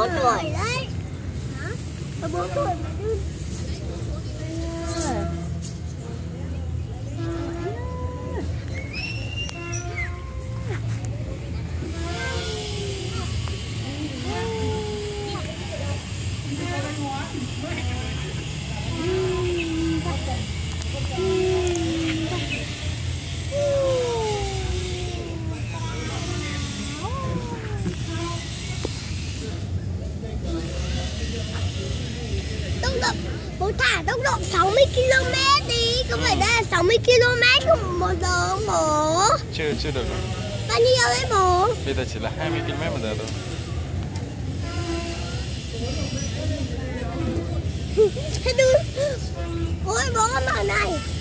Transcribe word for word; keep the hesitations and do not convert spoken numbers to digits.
bốn tuổi đấy. Hả? bốn tuổi mà đưa. Tốc độ, bố thả tốc độ sáu mươi ki lô mét đi, có phải đây là sáu mươi ki lô mét một giờ không bố? Chưa, chưa được. Bao nhiêu đấy bố? Bây giờ chỉ là hai mươi ki lô mét một giờ thôi. Thế đưa, ôi bố con bảo này.